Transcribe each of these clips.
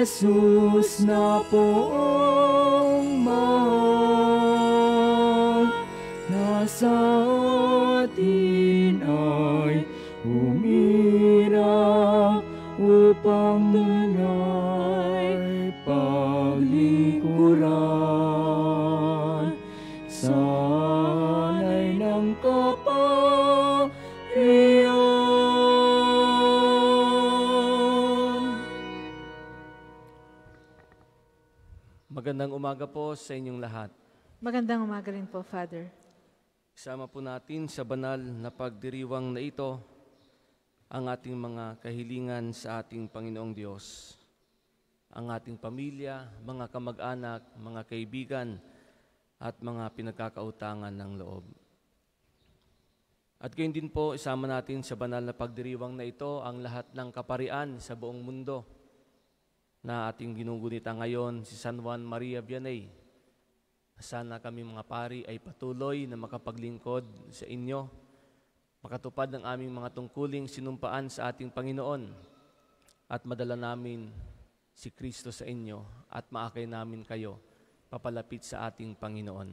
Jesus na poong mahal, nasa atin ay umirang upang tunay paglingkuran. Sana'y ng kapangyarihan. Magandang umaga po sa inyong lahat. Magandang umaga rin po, Father. Isama po natin sa banal na pagdiriwang na ito ang ating mga kahilingan sa ating Panginoong Diyos. Ang ating pamilya, mga kamag-anak, mga kaibigan, at mga pinagkakautangan ng loob. At gayon din po, isama natin sa banal na pagdiriwang na ito ang lahat ng kaparian sa buong mundo na ating ginugunita ngayon, si San Juan Maria Vianney. Sana kami mga pari ay patuloy na makapaglingkod sa inyo, makatupad ng aming mga tungkuling sinumpaan sa ating Panginoon, at madala namin si Kristo sa inyo at maakay namin kayo papalapit sa ating Panginoon.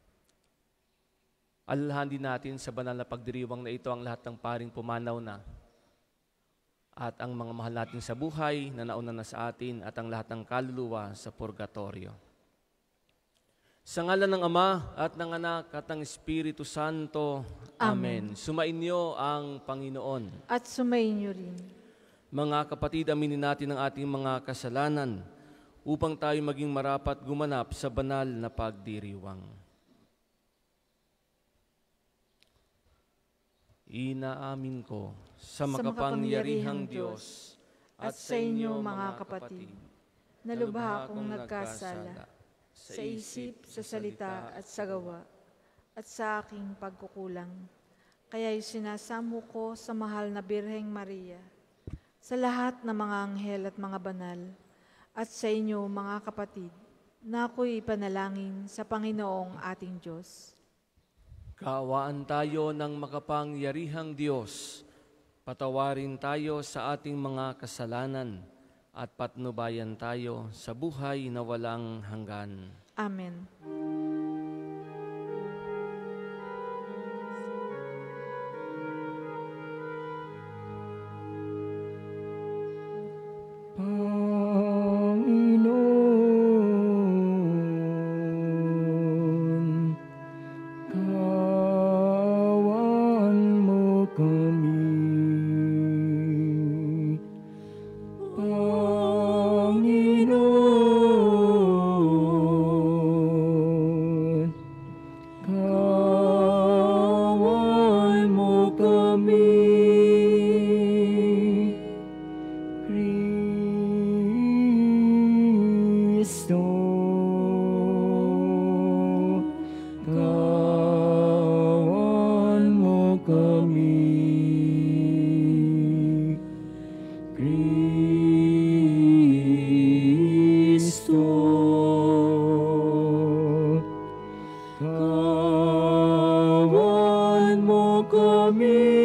Alalahanin natin sa banal na pagdiriwang na ito ang lahat ng paring pumanaw na at ang mga mahal natin sa buhay na nauna na sa atin at ang lahat ng kaluluwa sa purgatorio. Sa ngalan ng Ama at ng Anak at ng Espiritu Santo. Amen. Sumainyo ang Panginoon. At sumainyo rin. Mga kapatid, aminin natin ang ating mga kasalanan upang tayo maging marapat gumanap sa banal na pagdiriwang. Inaamin ko sa makapangyarihang Diyos at sa inyo mga kapatid, na lubha akong nagkasala sa isip, sa salita at sa gawa, at sa aking pagkukulang. Kaya'y sinasamo ko sa mahal na Birheng Maria, sa lahat ng mga anghel at mga banal, at sa inyo mga kapatid, na ako'y ipanalangin sa Panginoong ating Diyos. Kaawaan tayo ng makapangyarihang Diyos, patawarin tayo sa ating mga kasalanan, at patnubayan tayo sa buhay na walang hanggan. Amen. Panginoon, kawan mo kami. Panginoon, kawan mo kami. Kristo, kawan mo kami. Kristo, kawan mo kami.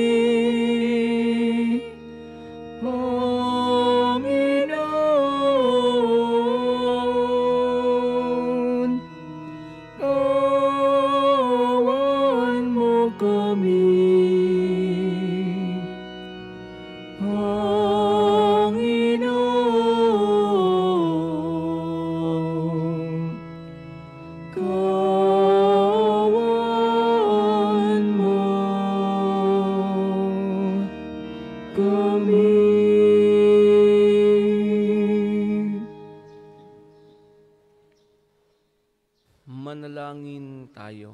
Panginoon, kawan mo kami. Panginoon, kawan mo kami. Manalangin tayo.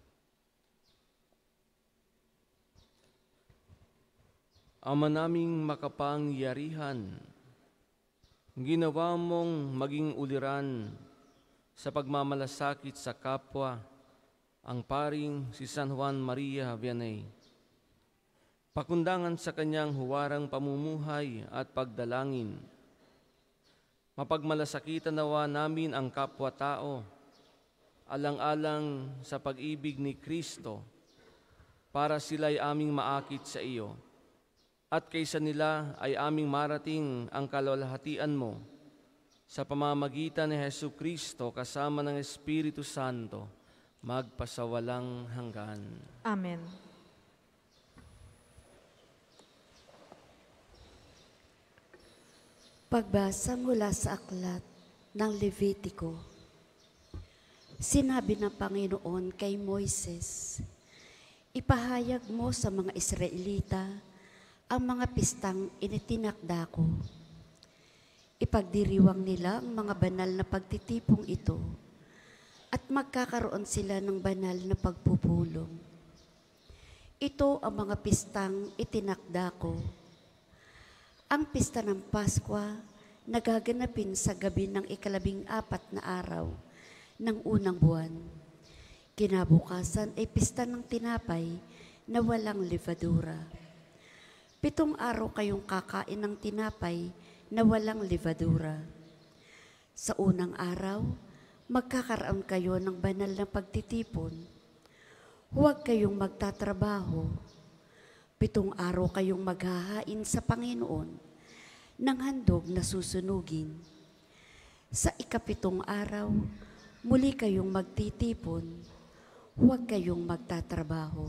Ama naming makapangyarihan, ginawa mong maging uliran sa pagmamalasakit sa kapwa ang paring si San Juan Maria Vianney. Pakundangan sa kanyang huwarang pamumuhay at pagdalangin. Mapagmalasakitan nawa namin ang kapwa-tao, alang-alang sa pag-ibig ni Kristo, para sila'y aming maakit sa iyo. At kaysa nila ay aming marating ang kalwalhatian mo sa pamamagitan ni Jesucristo kasama ng Espiritu Santo, magpasawalang hanggan. Amen. Pagbasa mula sa aklat ng Levitiko. Sinabi ng Panginoon kay Moises, "Ipahayag mo sa mga Israelita ang mga pistang initinakda ko. Ipagdiriwang nila ang mga banal na pagtitipong ito at magkakaroon sila ng banal na pagpupulong. Ito ang mga pistang itinakda ko. Ang pista ng Paskwa na gaganapin sa gabi ng 14 na araw ng unang buwan. Kinabukasan ay pista ng tinapay na walang levadura. 7 araw kayong kakain ng tinapay na walang levadura. Sa unang araw, magkakaroon kayo ng banal na pagtitipon. Huwag kayong magtatrabaho. 7 araw kayong maghahain sa Panginoon ng handog na susunugin. Sa 7 araw, muli kayong magtitipon. Huwag kayong magtatrabaho."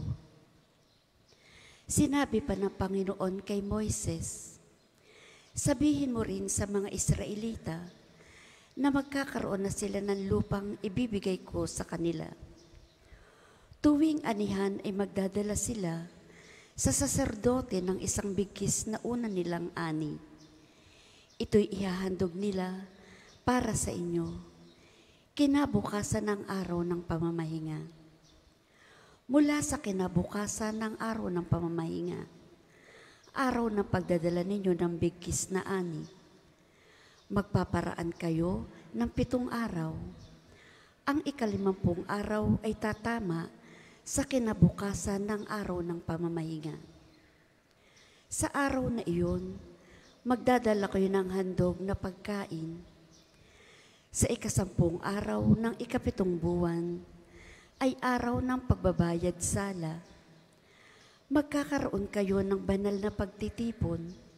Sinabi pa ng Panginoon kay Moises, "Sabihin mo rin sa mga Israelita na magkakaroon na sila ng lupang ibibigay ko sa kanila. Tuwing anihan ay magdadala sila sa saserdote ng isang bigkis na una nilang ani. Ito'y ihahandog nila para sa inyo, kinabukasan ng araw ng pamamahinga. Mula sa kinabukasan ng araw ng pamamahinga, araw ng pagdadala ninyo ng bigkis na ani, magpaparaan kayo ng 7 araw. Ang 50 araw ay tatama sa kinabukasan ng araw ng pamamahinga. Sa araw na iyon, magdadala kayo ng handog na pagkain. Sa 10 araw ng 7 buwan ay araw ng pagbabayad sala. Magkakaroon kayo ng banal na pagtitipon.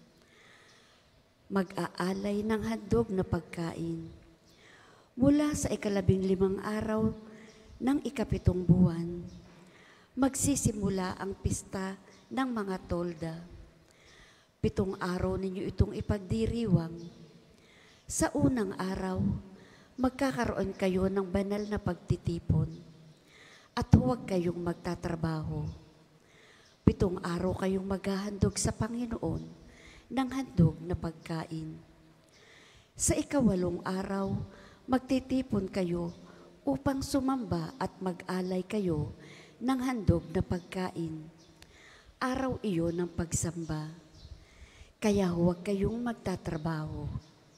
Mag-aalay ng handog na pagkain. Mula sa 15 araw ng 7 buwan, magsisimula ang pista ng mga tolda. 7 araw ninyo itong ipagdiriwang. Sa unang araw, magkakaroon kayo ng banal na pagtitipon at huwag kayong magtatrabaho. 7 araw kayong maghahandog sa Panginoon ng handog na pagkain. Sa 8 araw, magtitipon kayo upang sumamba at mag-alay kayo ng handog na pagkain. Araw iyon ng pagsamba, kaya huwag kayong magtatrabaho.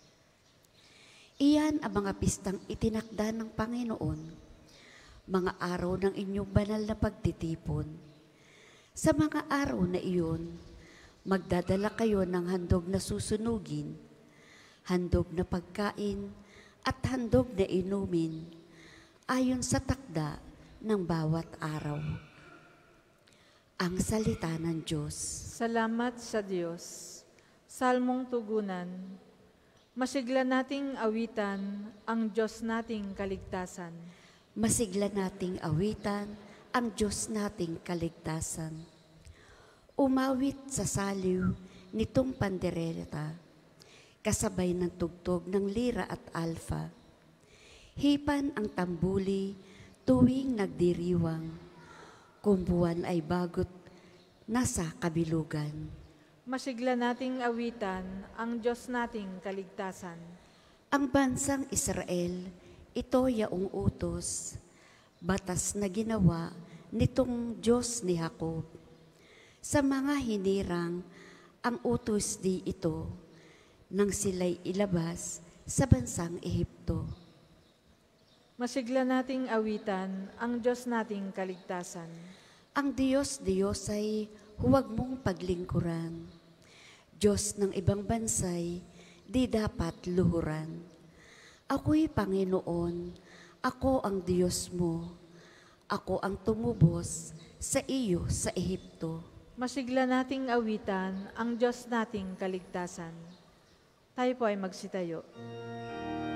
Iyan ang mga pistang itinakda ng Panginoon, mga araw ng inyong banal na pagtitipon. Sa mga araw na iyon, magdadala kayo ng handog na susunugin, handog na pagkain, at handog na inumin, ayon sa takda ng bawat araw. Ang salita ng Diyos. Salamat sa Diyos. Salmong tugunan. Masigla nating awitan ang Diyos nating kaligtasan. Masigla nating awitan ang Diyos nating kaligtasan. Umawit sa saliw nitong pandereta, kasabay ng tugtog ng lira at alfa. Hipan ang tambuli tuwing nagdiriwang, kung buwan ay bagot nasa kabilugan. Masigla nating awitan ang Diyos nating kaligtasan. Ang bansang Israel, ito yaong utos, batas na ginawa nitong Diyos ni Jacob. Sa mga hinirang, ang utos di ito, nang sila'y ilabas sa bansang Ehipto. Masigla nating awitan ang Diyos nating kaligtasan. Ang Diyos ay huwag mong paglingkuran. Diyos ng ibang bansay, di dapat luhuran. Ako'y Panginoon, ako ang Diyos mo. Ako ang tumubos sa iyo sa Ehipto. Masigla nating awitan ang Diyos nating kaligtasan. Tayo po ay magsitayo.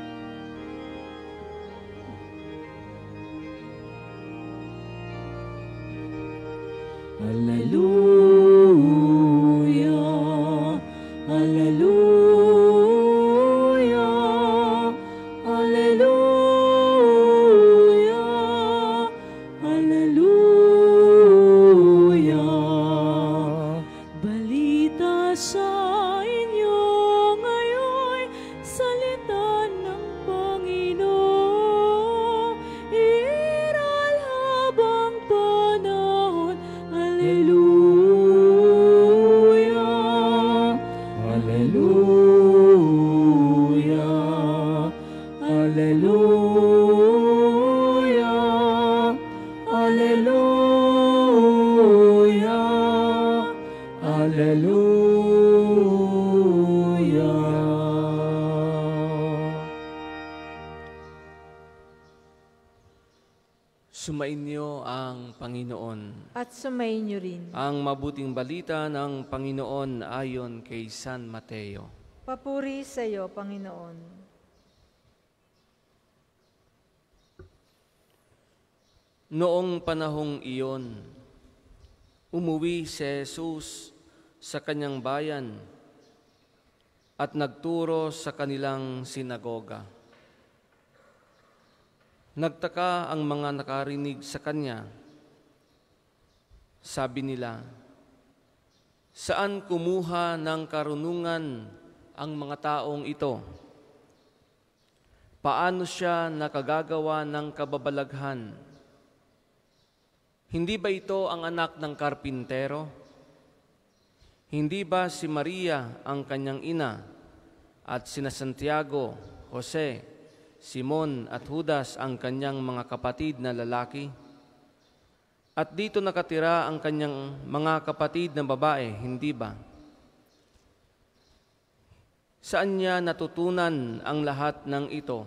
Hallelujah, Hallelujah, Hallelujah, Hallelujah. Balita sa inyo ngayon, salita ng Panginoon, iral habang panahon. Hallelujah, Hallelujah, Hallelujah, Hallelujah, Hallelujah. Sumainyo ang Panginoon. At sumayin niyo rin. Ang mabuting balita ng Panginoon ayon kay San Mateo. Papuri sa iyo, Panginoon. Noong panahong iyon, umuwi si Jesus sa kanyang bayan at nagturo sa kanilang sinagoga. Nagtaka ang mga nakarinig sa kanya. Sabi nila, "Saan kumuha ng karunungan ang mga taong ito? Paano siya nakagagawa ng kababalaghan? Hindi ba ito ang anak ng karpintero? Hindi ba si Maria ang kanyang ina at sina Santiago, Jose, Simon at Judas ang kanyang mga kapatid na lalaki? At dito nakatira ang kanyang mga kapatid na babae, hindi ba? Saan niya natutunan ang lahat ng ito?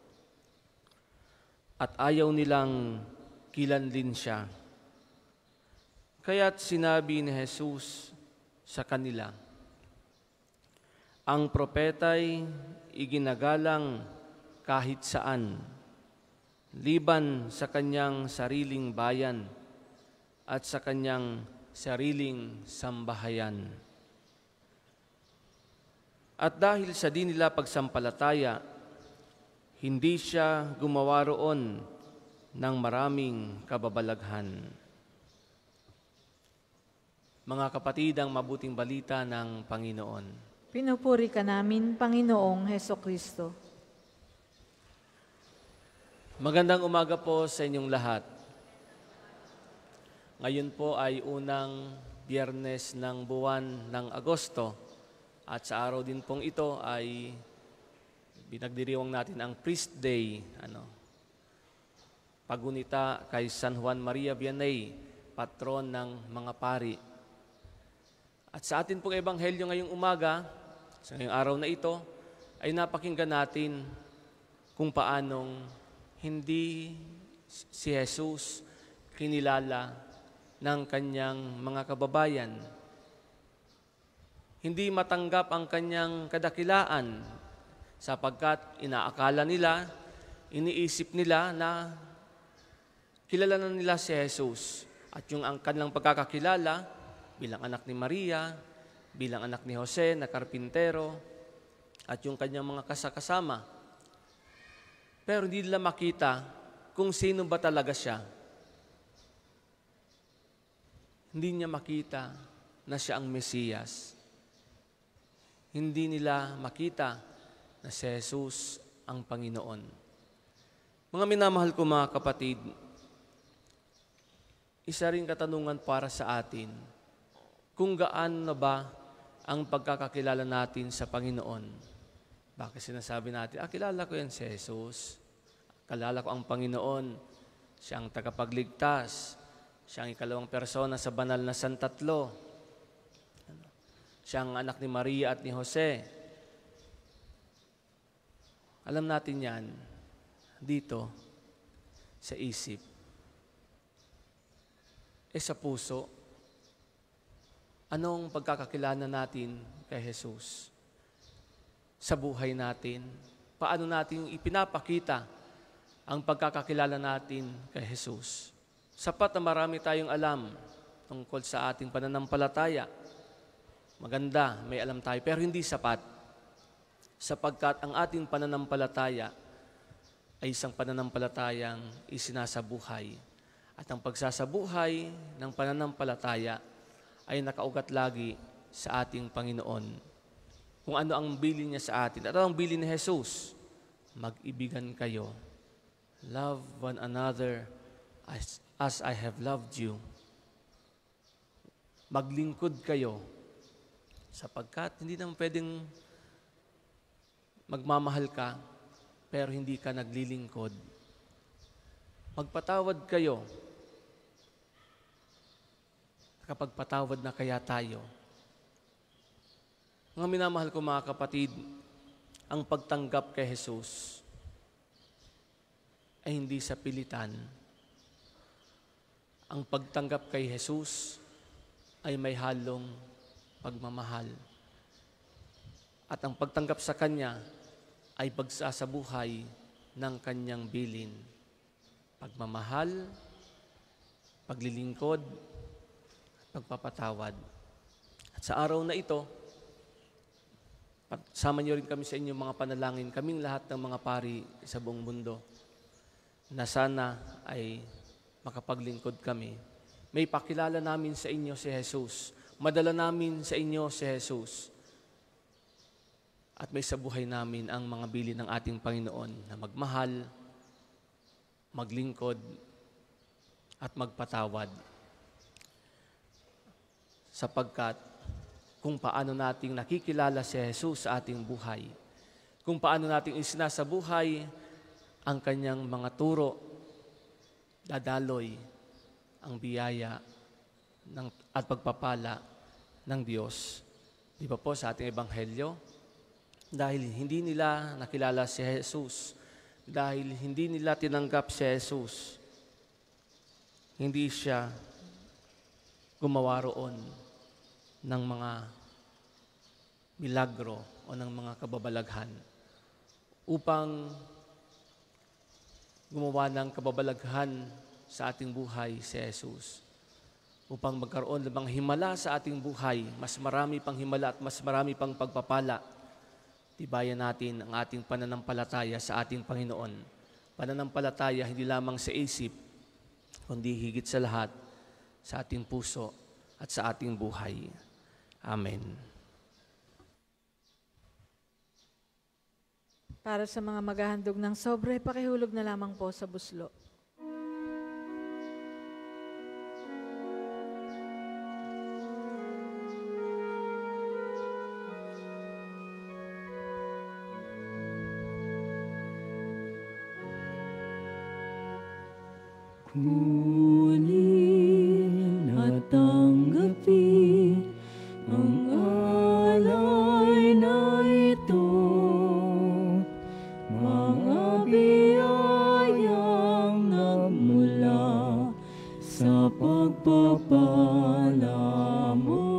At ayaw nilang kilanlin siya. Kaya't sinabi ni Jesus sa kanila, ang propeta'y iginagalang kahit saan, liban sa kanyang sariling bayan at sa kanyang sariling sambahayan. At dahil sa di nila pagsampalataya, hindi siya gumawa roon ng maraming kababalaghan. Mga kapatid, ang mabuting balita ng Panginoon. Pinupuri ka namin, Panginoong Hesukristo. Magandang umaga po sa inyong lahat. Ngayon po ay unang Biyernes ng buwan ng Agosto at sa araw din pong ito ay pinagdiriwang natin ang Priest Day, pagunita kay San Juan Maria Vianney, patron ng mga pari. At sa atin pong ebanghelyo ngayong umaga, sa ngayong araw na ito, ay napakinggan natin kung paanong hindi si Jesus kinilala ng kanyang mga kababayan. Hindi matanggap ang kanyang kadakilaan sapagkat inaakala nila, iniisip nila na kilala na nila si Jesus. At yung ang kanilang pagkakakilala bilang anak ni Maria, bilang anak ni Jose na karpintero, at yung kanyang mga kasakasama. Pero hindi nila makita kung sino ba talaga siya. Hindi niya makita na siya ang Mesiyas. Hindi nila makita na si Jesus ang Panginoon. Mga minamahal ko mga kapatid, isa ring katanungan para sa atin, kung gaano na ba ang pagkakakilala natin sa Panginoon. Bakit sinasabi natin, kilala ko yan si Jesus. Kilala ko ang Panginoon. Siya ang tagapagligtas. Siya ang ikalawang persona sa banal na Santatlo. Siya ang anak ni Maria at ni Jose. Alam natin yan dito sa isip. Sa puso, anong pagkakakilala natin kay Jesus? Sa buhay natin, paano natin ipinapakita ang pagkakakilala natin kay Jesus? Sapat na marami tayong alam, tungkol sa ating pananampalataya. Maganda, may alam tayo, pero hindi sapat. Sapagkat ang ating pananampalataya ay isang pananampalatayang isinasabuhay. At ang pagsasabuhay ng pananampalataya ay nakaugat lagi sa ating Panginoon. Kung ano ang bilin niya sa atin. At ang bilin ni Jesus, mag-ibigan kayo. Love one another as I have loved you. Maglingkod kayo sapagkat hindi naman pwedeng magmamahal ka pero hindi ka naglilingkod. Magpatawad kayo. Kapag patawad na kaya tayo. Mga minamahal ko mga kapatid, ang pagtanggap kay Jesus ay hindi sa pilitan. Ang pagtanggap kay Jesus ay may halong pagmamahal. At ang pagtanggap sa Kanya ay pagsasabuhay ng Kanyang bilin. Pagmamahal, paglilingkod, pagpapatawad. At sa araw na ito, sama niyo rin kami sa inyong mga panalangin, kaming lahat ng mga pari sa buong mundo, na sana ay makapaglingkod kami. May pakilala namin sa inyo si Jesus. Madala namin sa inyo si Jesus. At may sa buhay namin ang mga bilin ng ating Panginoon na magmahal, maglingkod, at magpatawad. Sapagkat kung paano nating nakikilala si Jesus sa ating buhay, kung paano nating isinasabuhay ang Kanyang mga turo, dadaloy ang biyaya at pagpapala ng Diyos. Di ba po sa ating Ebanghelyo? Dahil hindi nila nakilala si Jesus, dahil hindi nila tinanggap si Jesus, hindi siya gumawa roon ng mga milagro o ng mga kababalaghan upang gumawa ng kababalaghan sa ating buhay si Jesus. Upang magkaroon ng mga himala sa ating buhay, mas marami pang himala at mas marami pang pagpapala, tibayan natin ang ating pananampalataya sa ating Panginoon. Pananampalataya hindi lamang sa isip, kundi higit sa lahat sa ating puso at sa ating buhay. Amen. Para sa mga maghahandog ng sobre, pakihulog na lamang po sa buslo. Kunin at tanggapin ang alay na ito, mga biyayang nagmula sa pagpapala mo.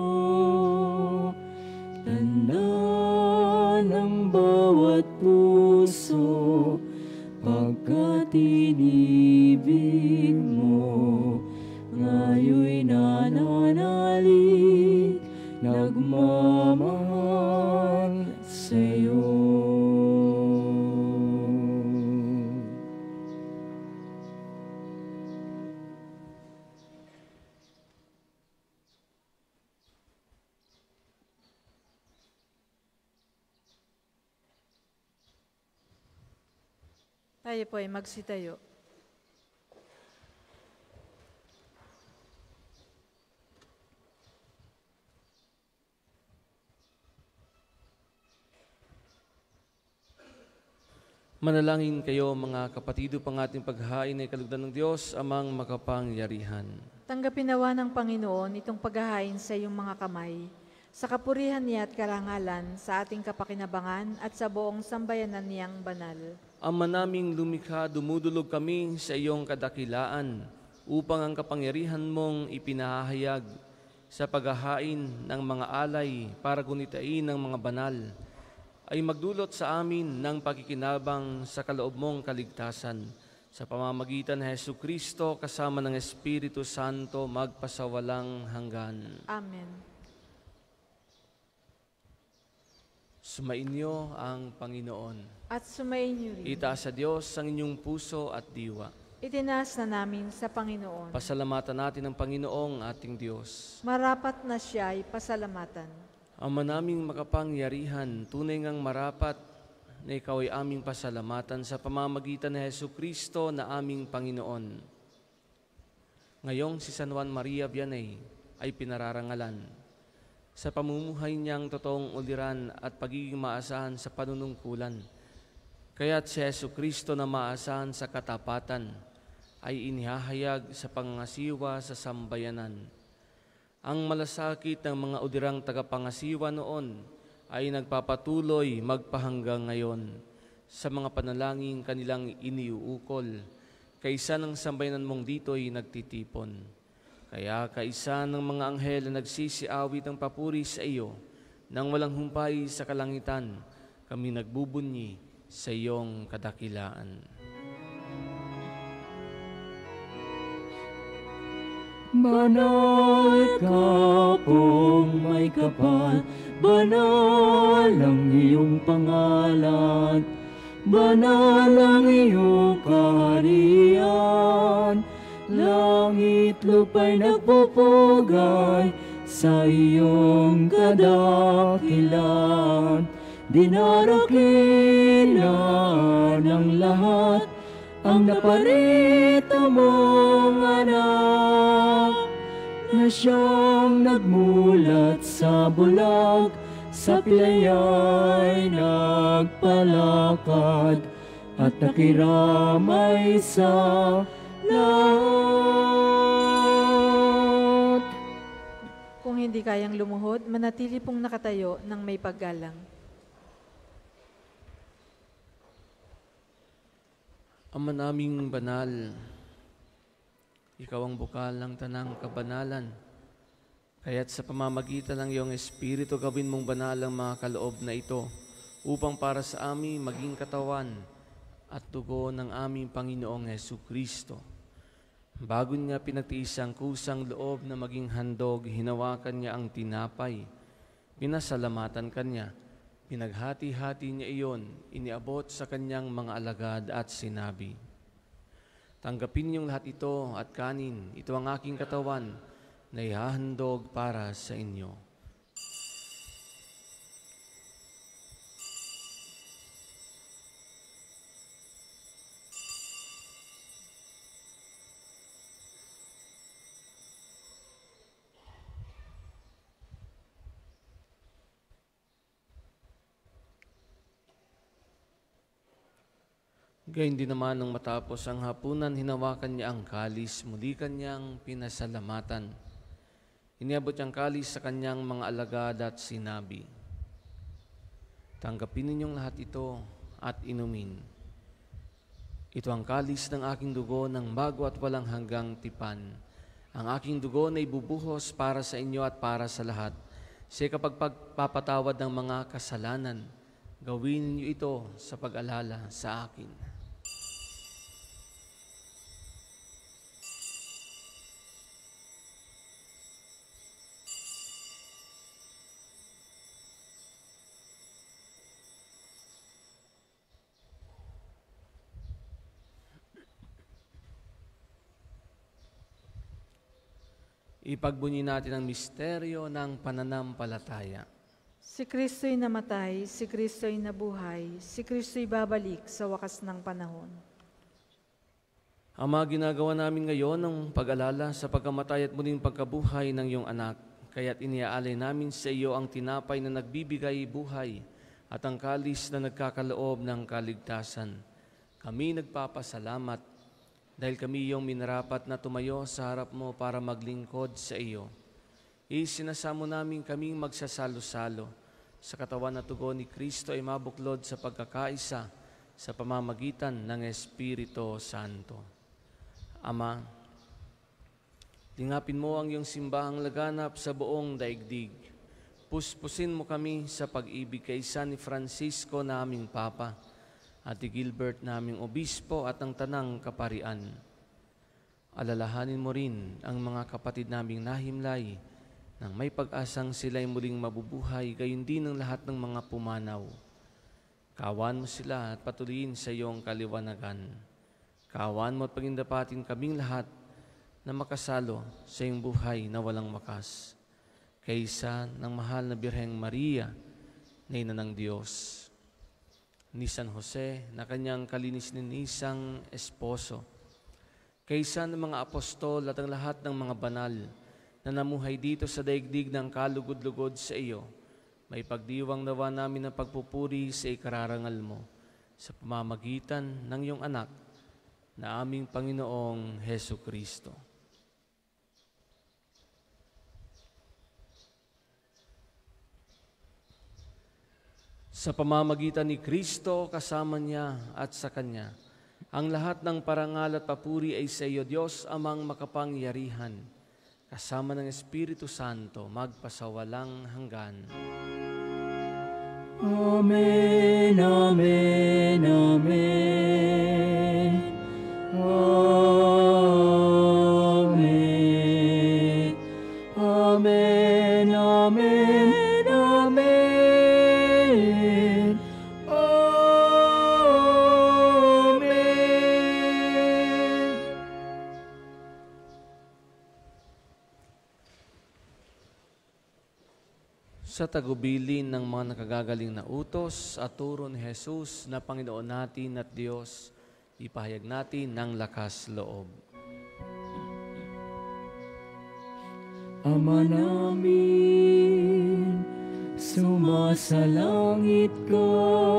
Tanda ng bawat puso pagkat inibig mo, ngayoy nananalig, nagmamahal sa'yo. Tayo po ay magsitayo. Manalangin kayo mga kapatido, pang ating paghahain ay kalugdan ng Diyos, amang makapangyarihan. Tanggapin nawa ng Panginoon itong paghahain sa iyong mga kamay, sa kapurihan niya at karangalan, sa ating kapakinabangan at sa buong sambayanan niyang banal. Ama naming lumikha, dumudulog kami sa iyong kadakilaan upang ang kapangyarihan mong ipinahayag sa paghahain ng mga alay para gunitain ng mga banal ay magdulot sa amin ng pakikinabang sa kaloob mong kaligtasan. sa pamamagitan ni Hesu Kristo kasama ng Espiritu Santo magpasawalang hanggan. Amen. Sumainyo ang Panginoon. At sumainyo rin. Itaas sa Diyos ang inyong puso at diwa. Itinaas na namin sa Panginoon. Pasalamatan natin ang Panginoong ating Diyos. Marapat na siya ay pasalamatan. Ama naming makapangyarihan, tunay ngang marapat na ikaw ay aming pasalamatan sa pamamagitan ni Hesu Kristo na aming Panginoon. Ngayong si San Juan Maria Vianney ay pinararangalan sa pamumuhay niyang totoong uliran at pagiging maasahan sa panunungkulan. Kaya't si Hesu Kristo na maasahan sa katapatan ay inihahayag sa pangangasiwa sa sambayanan. Ang malasakit ng mga udirang tagapangasiwa noon ay nagpapatuloy magpahanggang ngayon sa mga panalangin kanilang iniuukol, kaysa ng sambayanan mong dito'y nagtitipon. Kaya kaisa ng mga anghel na nagsisiawit ng papuri sa iyo, nang walang humpay sa kalangitan, kami nagbubunyi sa iyong kadakilaan. Banal ka pong may kapal, banal ang iyong pangalan, banal ang iyong kaharian. Langit lupa'y nagpupugay sa iyong kadakilan. Dinarokila ng lahat ang naparito mong anak, na siyang nagmulat sa bulag, sa pilaya'y nagpalakad, at nakiramay sa lahat. Kung hindi kayang lumuhod, manatili pong nakatayo ng may paggalang. Ama naming banal, ikaw ang bukal ng tanang kabanalan. Kaya't sa pamamagitan ng iyong Espiritu, gawin mong banal ang mga kaloob na ito, upang para sa amin maging katawan at dugo ng aming Panginoong Hesu Kristo. Bago niya pinagtiis ang kusang loob na maging handog, hinawakan niya ang tinapay, pinasalamatan kanya, pinaghati-hati niya iyon, iniabot sa kanyang mga alagad at sinabi, "Tanggapin niyong lahat ito at kanin, ito ang aking katawan na ihahandog para sa inyo." Gayun din naman nang matapos ang hapunan, hinawakan niya ang kalis, muli kanyang pinasalamatan. Iniabot niyang kalis sa kanyang mga alagad at sinabi, "Tanggapin ninyong lahat ito at inumin. Ito ang kalis ng aking dugo ng bago at walang hanggang tipan. Ang aking dugo na ibubuhos para sa inyo at para sa lahat. Sa kapagpapatawad ng mga kasalanan, gawin niyo ito sa pag-alala sa akin." Ipagbunyi natin ang misteryo ng pananampalataya. Si Kristo'y namatay, si Kristo'y nabuhay, si Kristo'y babalik sa wakas ng panahon. Ama, ginagawa namin ngayon ang pag-alala sa pagkamatay at muling pagkabuhay ng iyong anak. Kaya't iniaalay namin sa iyo ang tinapay na nagbibigay buhay at ang kalis na nagkakaloob ng kaligtasan. Kami nagpapasalamat dahil kami iyong minarapat na tumayo sa harap mo para maglingkod sa iyo. Isinasamo namin kaming magsasalo-salo sa katawan at dugo ni Kristo ay mabuklod sa pagkakaisa sa pamamagitan ng Espiritu Santo. Ama, lingapin mo ang iyong simbahang laganap sa buong daigdig. Puspusin mo kami sa pag-ibig kay San Francisco na aming Papa, Ate Gilbert naming obispo at ang tanang kaparian. Alalahanin mo rin ang mga kapatid naming nahimlay nang may pag-asang sila'y muling mabubuhay, gayon din ang lahat ng mga pumanaw. Kawan mo sila at patuloyin sa iyong kaliwanagan. Kawan mo at pagindapatin kaming lahat na makasalo sa iyong buhay na walang wakas. Kaysa ng mahal na Birheng Maria, na ina ng Diyos. Ni San Jose na kanyang kalinis-linisang esposo. Kaysa ng mga apostol at ang lahat ng mga banal na namuhay dito sa daigdig ng kalugod-lugod sa iyo, may pagdiwang nawa namin ng pagpupuri sa ikararangal mo sa pamamagitan ng iyong anak na aming Panginoong Hesu Kristo. Sa pamamagitan ni Kristo, kasama niya at sa Kanya, ang lahat ng parangal at papuri ay sa iyo, Diyos, Amang makapangyarihan, kasama ng Espiritu Santo, magpasawalang hanggan. Amen, amen, amen. Amen. Amen, amen, amen. Amen. Sa tagubilin ng mga nakagagaling na utos at turo ni Jesus na Panginoon natin at Diyos, ipahayag natin ng lakas loob. Ama namin, sumasalangit ka,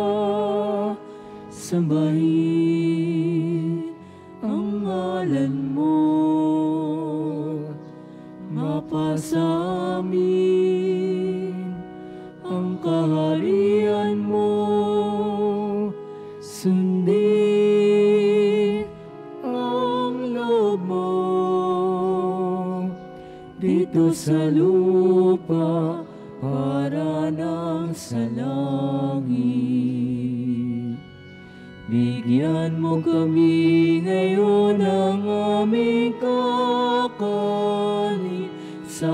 sambahin ang ngalan mo, mapasa amin ang kaharian mo, sundin ang loob mo dito sa lupa para nang sa langit. Bigyan mo kami ngayon ng aming kakanin sa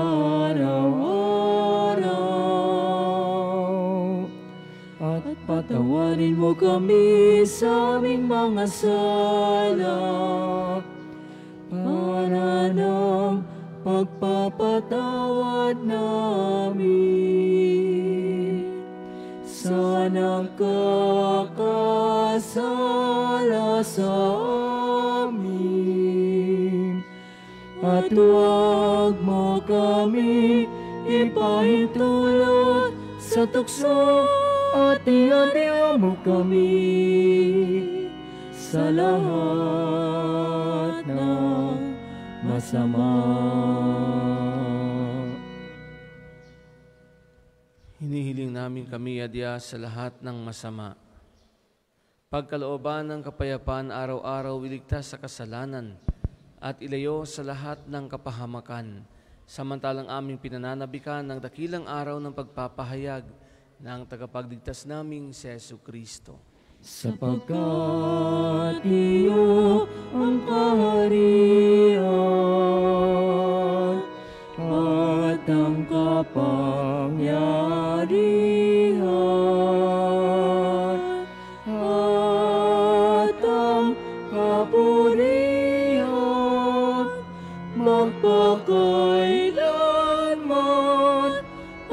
araw-araw. At patawarin mo kami sa aming mga sala para nang pagpapatawad namin sa nagkakasala sa amin. At huwag mo kami ipahintulot sa tukso at iadya mo kami sa lahat ng masama. Hinihiling namin kami adya sa lahat ng masama. Pagkalooban ng kapayapaan araw-araw, iligtas sa kasalanan at ilayo sa lahat ng kapahamakan, samantalang aming pinananabikan ng dakilang araw ng pagpapahayag ng tagapagligtas naming si Jesu Kristo. Sapagkat iyo ang kaharian at ang kapangyarihan at ang kapurihan magpakailanman.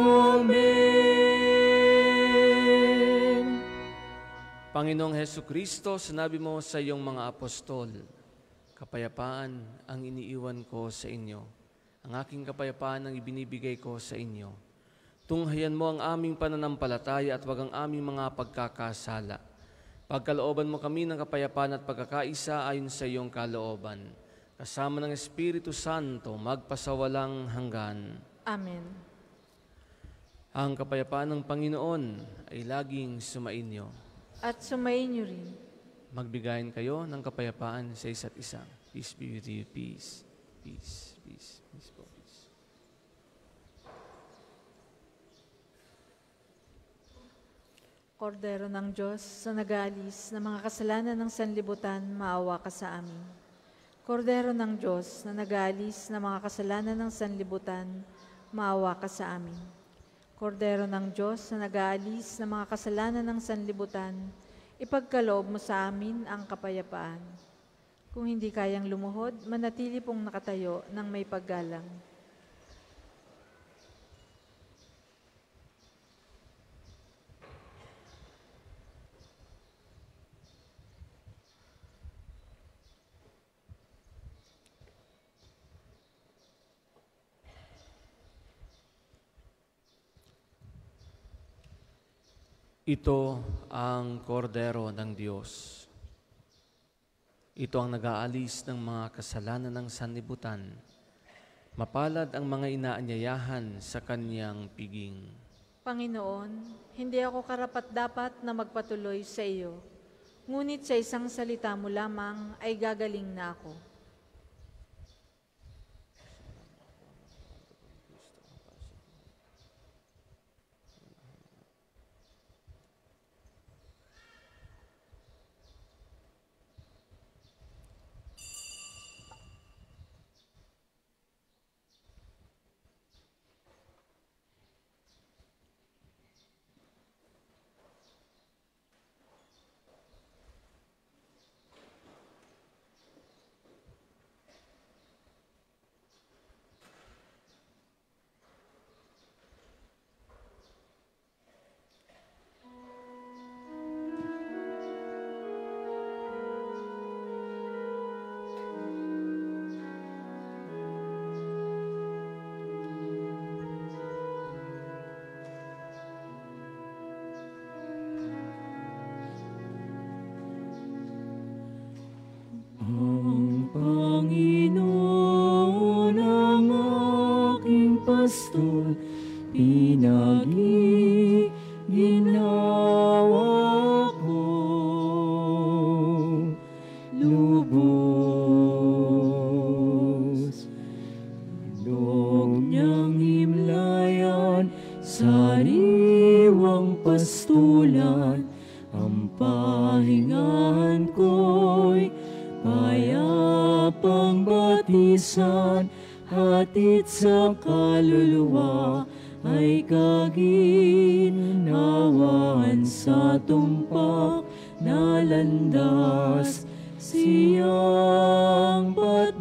Amen. Panginoong Hesu Kristo, sinabi mo sa iyong mga apostol, kapayapaan ang iniiwan ko sa inyo. Ang aking kapayapaan ang ibinibigay ko sa inyo. Tunghayan mo ang aming pananampalataya at wag ang aming mga pagkakasala. Pagkalooban mo kami ng kapayapaan at pagkakaisa ayon sa iyong kalooban. Kasama ng Espiritu Santo, magpasawalang hanggan. Amen. Ang kapayapaan ng Panginoon ay laging sumainyo. At sumayin niyo rin. Magbigayin kayo ng kapayapaan sa isa't isa. Peace be with you. Peace. Peace. Peace. Peace po. Peace. Kordero ng Diyos, sa nag-aalis ng mga kasalanan ng sanlibutan, maawa ka sa amin. Kordero ng Diyos, na nag-aalis ng mga kasalanan ng sanlibutan, maawa ka sa amin. Kordero ng Diyos, na nag-aalis ng mga kasalanan ng sanlibutan, ipagkaloob mo sa amin ang kapayapaan. Kung hindi kayang lumuhod, manatili pong nakatayo ng may paggalang. Ito ang kordero ng Diyos. Ito ang nag-aalis ng mga kasalanan ng sanlibutan. Mapalad ang mga inaanyayahan sa kanyang piging. Panginoon, hindi ako karapat-dapat na magpatuloy sa iyo, ngunit sa isang salita mo lamang ay gagaling na ako. Ang Panginoon ang aking pastol, pinag-iginhawa ko. Lubos, ilog niyang himlayan, sariwang pastulan, ang pahingahan ko'y payapang batisan, hatid sa kaluluwa ay kaginhawaan sa tumpak na landas, siyang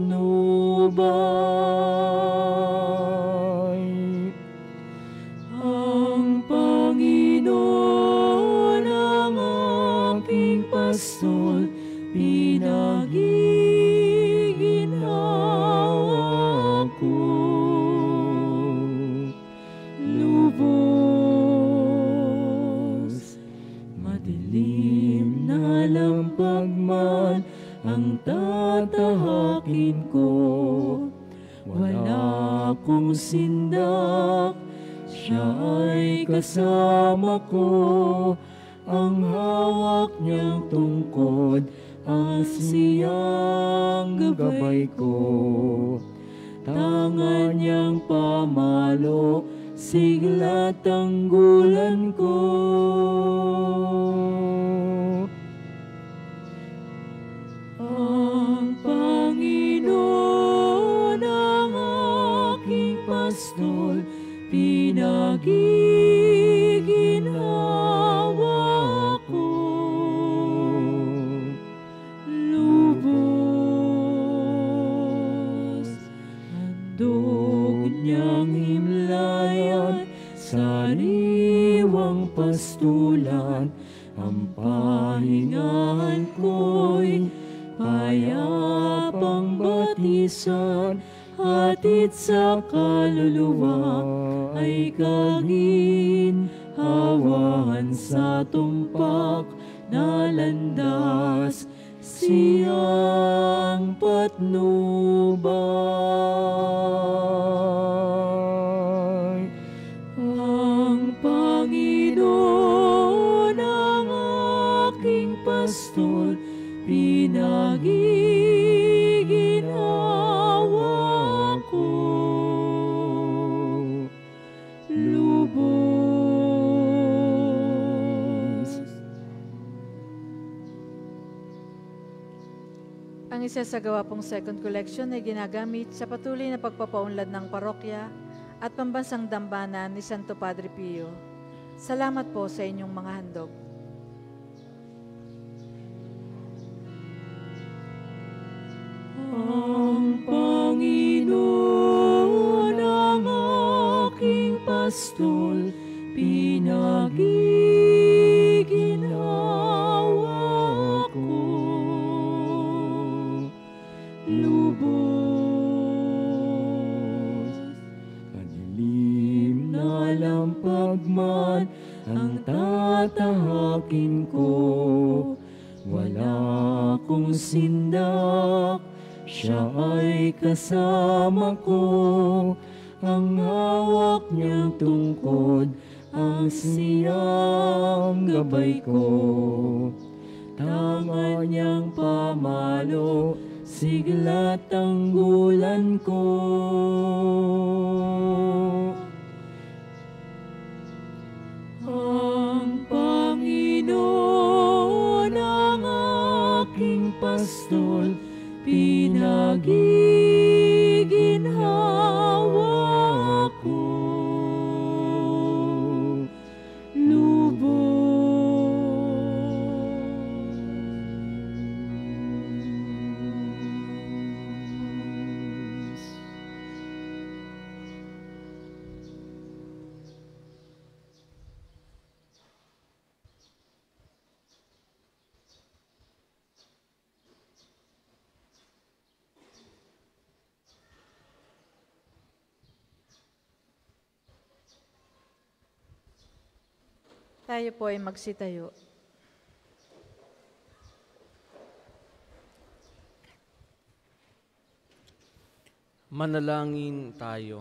patnubay. Ang Panginoon ang aking pastol, pinag-iginhawa ko. Lubos, madilim na lampag man ang tatahakin ko. Wala akong sindak, siya ay kasama ko. Ang hawak niyang tungkod, ang siyang gabay ko. Tangan niyang pamalo, sigla tanggulan ko. Ang Panginoon ang aking pastol, pinag-iginhawa ko. Lubos, handog niyang himlayan, sariwang pastulan, ang pahingahan ko'y payapang batisan, hatid sa kaluluwa ay kaginhawaan sa tumpak na landas, siyang patnubay. Ang Panginoon ang aking pastol, pinag-iginhawa ko. Lubos, Ang isasagawa pong second collection ay ginagamit sa patuloy na pagpapaunlad ng parokya at pambansang dambana ni Santo Padre Pio. Salamat po sa inyong mga handog. Ang Panginoon ang aking pastol, pinagiginawa ko. Lubos, madilim na lampag man ang tatahakin ko. Wala akong sindak, siya ay kasama ko. Ang hawak niyang tungkod, ang siyang gabay ko. Tama niyang pamalo, sigla tanggulan ko. Ang Panginoon ang aking pastol, pinagiginawa ko. Lubos. Tayo po ay magsitayo. Manalangin tayo.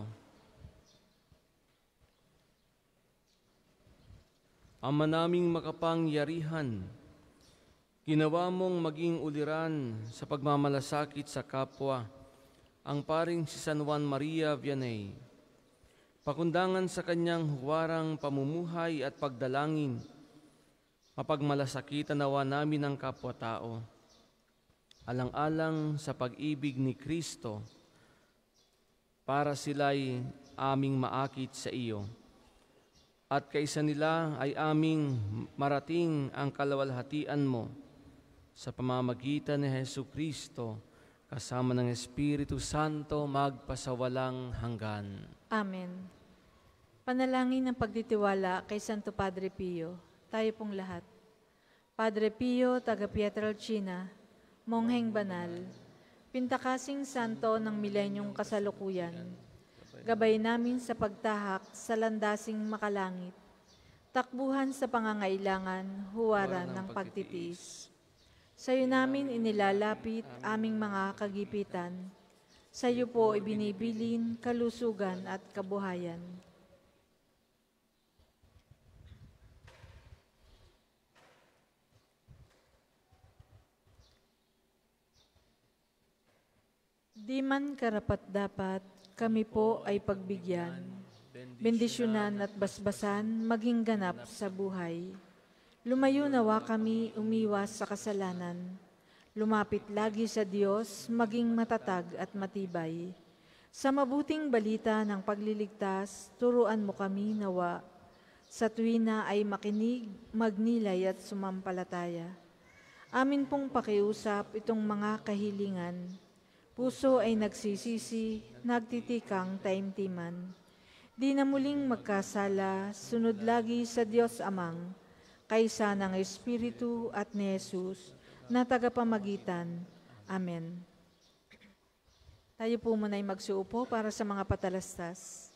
Ama naming makapangyarihan, ginawa mong maging uliran sa pagmamalasakit sa kapwa ang paring si San Juan Maria Vianney. Pakundangan sa kanyang huwarang pamumuhay at pagdalangin, mapagmalasakitan nawa namin ang kapwa-tao. Alang-alang sa pag-ibig ni Kristo, para sila'y aming maakit sa iyo. At kaisa nila ay aming marating ang kalawalhatian mo sa pamamagitan ni Jesucristo, kasama ng Espiritu Santo, magpasawalang hanggan. Amen. Panalangin ng pagtitiwala kay Santo Padre Pio. Tayo pong lahat. Padre Pio, taga Pietrelcina, Mongheng Banal, Pintakasing Santo ng milenyong kasalukuyan, gabay namin sa pagtahak sa landasing makalangit, takbuhan sa pangangailangan, huwaran ng pagtitiis. Sa iyo namin inilalapit aming mga kagipitan, sa iyo po ibinibilin kalusugan at kabuhayan. Di man karapat-dapat, kami po ay pagbigyan, bendisyonan at basbasan, maging ganap sa buhay. Lumayo nawa kami umiwas sa kasalanan, lumapit lagi sa Diyos, maging matatag at matibay. Sa mabuting balita ng pagliligtas, turuan mo kami nawa. Sa tuwina ay makinig, magnilay at sumampalataya. Amin pong pakiusap itong mga kahilingan. Puso ay nagsisisi, nagtitikang taimtiman. Di na muling magkasala, sunod lagi sa Diyos Amang, kaysa ng Espiritu at ni Jesus, na tagapamagitan. Amen. Tayo po muna ay magsuupo para sa mga patalastas.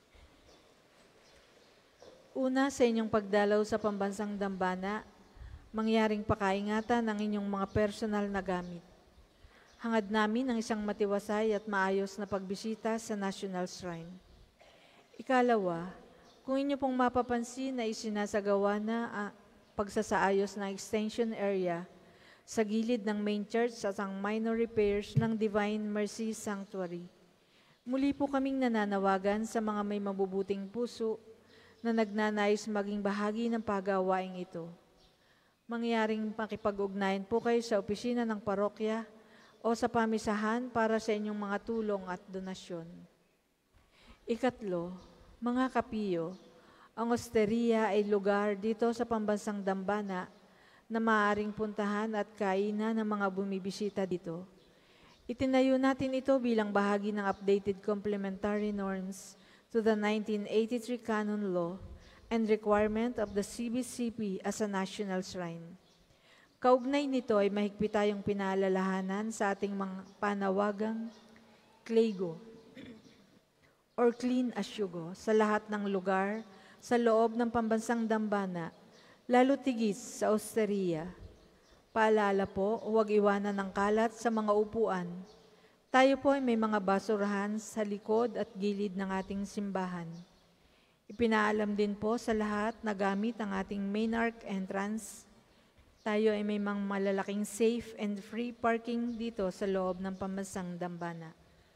Una, sa inyong pagdalaw sa pambansang dambana, mangyaring pakaingatan ng inyong mga personal na gamit. Hangad namin ang isang matiwasay at maayos na pagbisita sa National Shrine. Ikalawa, kung inyo pong mapapansin na isinasagawa na ang pagsasaayos ng extension area sa gilid ng main church at ang minor repairs ng Divine Mercy Sanctuary. Muli po kaming nananawagan sa mga may mabubuting puso na nagnanais maging bahagi ng pagawaing ito. Mangyaring makipag-ugnayan po kayo sa opisina ng parokya o sa pamisahan para sa inyong mga tulong at donasyon. Ikatlo, mga kapiyo, ang osteria ay lugar dito sa pambansang Dambana na maaaring puntahan at kainan ng mga bumibisita dito. Itinayo natin ito bilang bahagi ng updated complementary norms to the 1983 Canon Law and requirement of the CBCP as a national shrine. Kaugnay nito ay mahigpit tayong pinaalalahanan sa ating mga panawagang CLEGO or Clean as You Go sa lahat ng lugar sa loob ng pambansang Dambana, lalo tigis sa osteria. Paalala po, huwag iwanan ng kalat sa mga upuan. Tayo po ay may mga basurahan sa likod at gilid ng ating simbahan. Ipinaalam din po sa lahat na gamit ang ating main arch entrance. Tayo ay may mga malalaking safe and free parking dito sa loob ng pambansang Dambana.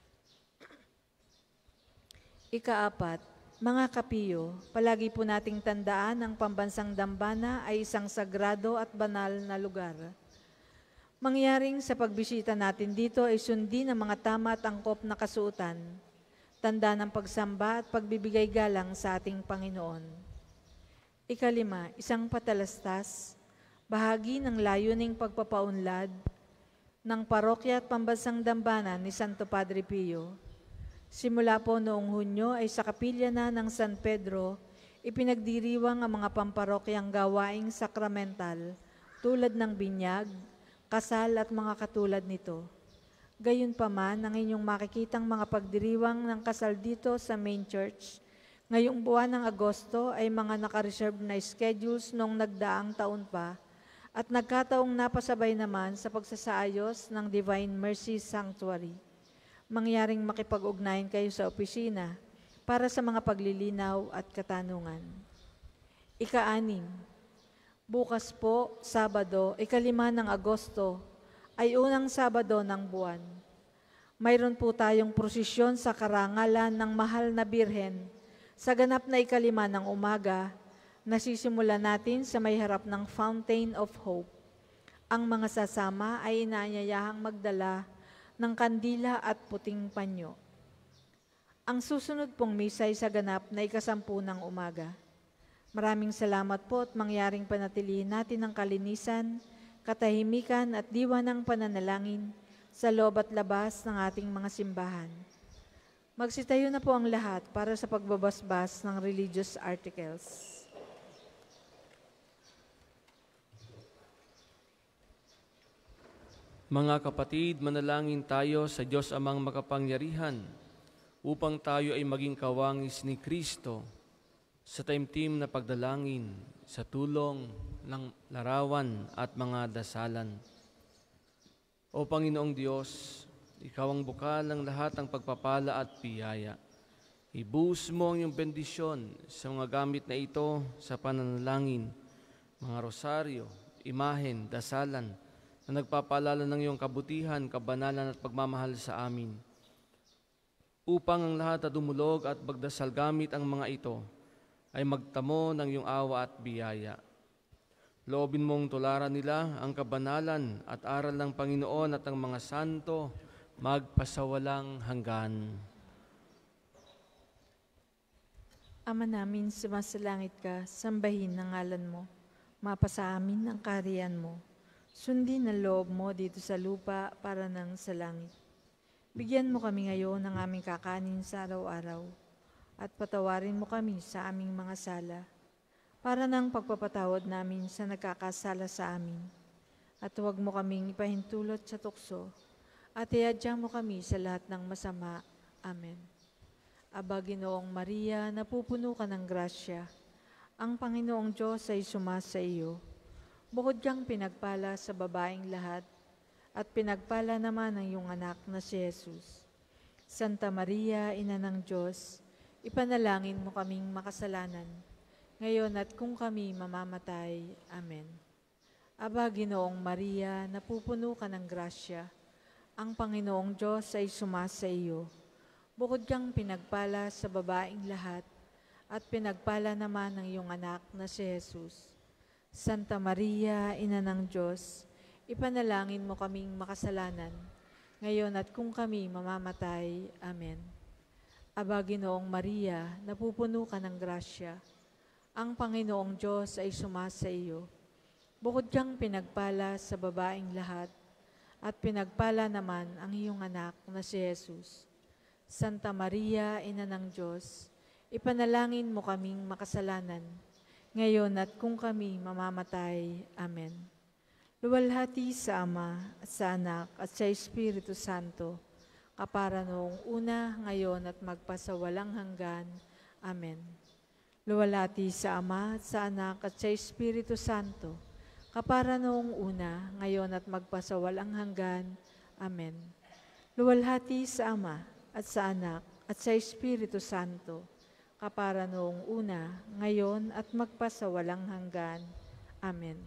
Ikaapat, mga kapiyo, palagi po nating tandaan ang pambansang Dambana ay isang sagrado at banal na lugar. Mangyaring sa pagbisita natin dito ay sundin ang mga tama at angkop na kasuotan, tanda ng pagsamba at pagbibigay galang sa ating Panginoon. Ikalima, isang patalastas, bahagi ng layuning pagpapaunlad ng parokya at pambansang Dambana ni Santo Padre Pio. Simula po noong Hunyo ay sa kapilya na ng San Pedro, ipinagdiriwang ang mga pamparokyang gawaing sakramental tulad ng binyag, kasal at mga katulad nito. Gayunpaman, ang inyong makikitang mga pagdiriwang ng kasal dito sa main church, ngayong buwan ng Agosto ay mga nakareserve na schedules noong nagdaang taon pa at nagkataong napasabay naman sa pagsasaayos ng Divine Mercy Sanctuary. Mangyaring makipag-ugnayan kayo sa opisina para sa mga paglilinaw at katanungan. Ika-6, bukas po, Sabado, 5 ng Agosto, ay unang Sabado ng buwan. Mayroon po tayong prosesyon sa karangalan ng Mahal na Birhen sa ganap na 5 ng umaga. Nasisimula natin sa may harap ng Fountain of Hope. Ang mga sasama ay inaanyayahang magdala ng kandila at puting panyo. Ang susunod pong misa ay sa ganap na 10 ng umaga. Maraming salamat po at mangyaring panatilihin natin ang kalinisan, katahimikan at diwa ng pananalangin sa loob at labas ng ating mga simbahan. Magsitayo na po ang lahat para sa pagbabasbas ng religious articles. Mga kapatid, manalangin tayo sa Diyos Amang makapangyarihan upang tayo ay maging kawangis ni Kristo sa taimtim na pagdalangin, sa tulong ng larawan at mga dasalan. O Panginoong Diyos, Ikaw ang bukal ng lahat ng pagpapala at biyaya. Ibuhos mo ang iyong bendisyon sa mga gamit na ito sa pananalangin, mga rosaryo, imahen, dasalan, na nagpapaalala ng iyong kabutihan, kabanalan at pagmamahal sa amin. Upang ang lahat na dumulog at magdasal gamit ang mga ito ay magtamo ng iyong awa at biyaya. Loobin mong tularan nila ang kabanalan at aral ng Panginoon at ang mga santo magpasawalang hanggan. Ama namin, sumasalangit ka, sambahin ang ngalan mo. Mapasa amin ang kaharian mo. Sundin ang loob mo dito sa lupa para nang sa langit. Bigyan mo kami ngayon ng aming kakanin sa araw-araw at patawarin mo kami sa aming mga sala para nang pagpapatawad namin sa nagkakasala sa amin. At huwag mo kaming ipahintulot sa tukso at iadya mo kami sa lahat ng masama. Amen. Aba, Ginoong Maria, napupuno ka ng grasya. Ang Panginoong Diyos ay sumasa iyo. Bukod kang pinagpala sa babaeng lahat, at pinagpala naman ang iyong anak na si Jesus. Santa Maria, Ina ng Diyos, ipanalangin mo kaming makasalanan, ngayon at kung kami mamamatay. Amen. Aba, Ginoong Maria, napupuno ka ng grasya. Ang Panginoong Diyos ay sumasa iyo. Bukod kang pinagpala sa babaeng lahat, at pinagpala naman ang iyong anak na si Jesus. Santa Maria, Ina ng Diyos, ipanalangin mo kaming makasalanan, ngayon at kung kami mamamatay. Amen. Aba, Ginoong Maria, napupuno ka ng grasya. Ang Panginoong Diyos ay sumasa iyo. Bukod kang pinagpala sa babaeng lahat, at pinagpala naman ang iyong anak na si Jesus. Santa Maria, Ina ng Diyos, ipanalangin mo kaming makasalanan, ngayon at kung kami mamamatay. Amen. Luwalhati sa Ama, at sa Anak, at sa Espiritu Santo, kapara noong una, ngayon at magpasawalang hanggan. Amen. Luwalhati sa Ama, at sa Anak, at sa Espiritu Santo, kapara noong una, ngayon at magpasawalang hanggan. Amen. Luwalhati sa Ama, at sa Anak, at sa Espiritu Santo, kapara noong una, ngayon at magpasawalang hanggan. Amen.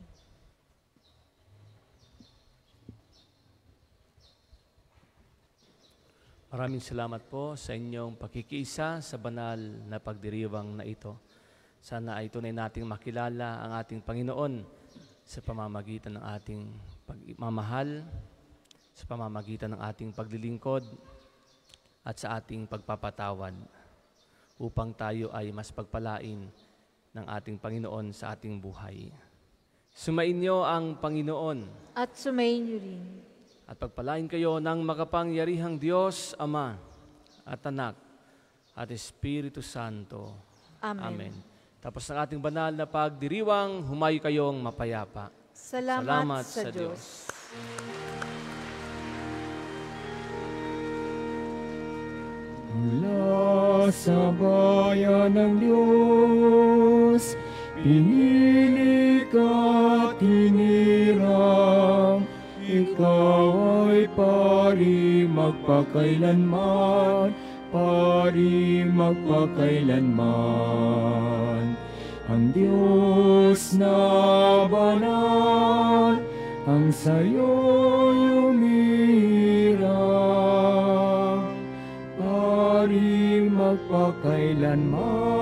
Maraming salamat po sa inyong pakikiisa sa banal na pagdiriwang na ito. Sana ay tunay nating makilala ang ating Panginoon sa pamamagitan ng ating pagmamahal, sa pamamagitan ng ating paglilingkod, at sa ating pagpapatawad, upang tayo ay mas pagpalain ng ating Panginoon sa ating buhay. Sumainyo ang Panginoon. At sumayin niyo rin. At pagpalain kayo ng makapangyarihang Diyos, Ama, at Anak, at Espiritu Santo. Amen. Amen. Tapos ng ating banal na pagdiriwang, humayo kayong mapayapa. Salamat sa Diyos. Mula sa bayan ng Diyos, pinili ka at hinirang, ikaw ay pari magpakailanman, pari magpakailanman. Ang Diyos na banal, ang sayo'y umirang, pari magpakailanman.